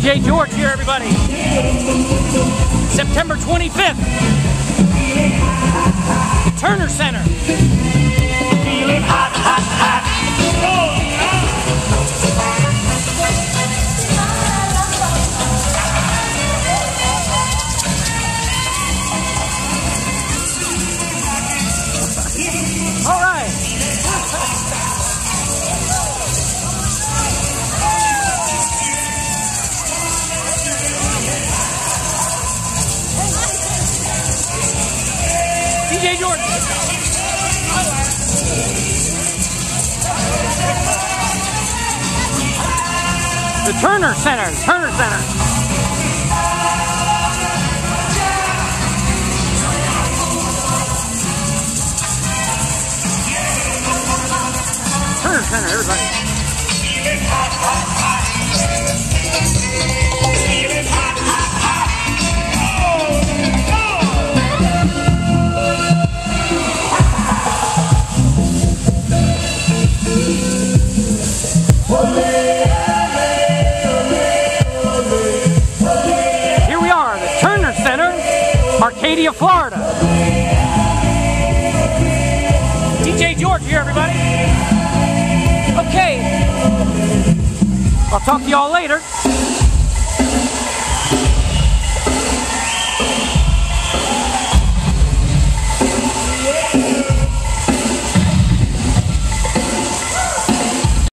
DJ George here, everybody. September 25th, the Turner Center. Feeling hot, hot, hot. All right. DJ Jordan. The Turner Center. Turner Center. Turner Center, everybody. Here we are, the Turner Center, Arcadia, Florida. DJ George here, everybody. Okay. I'll talk to y'all later.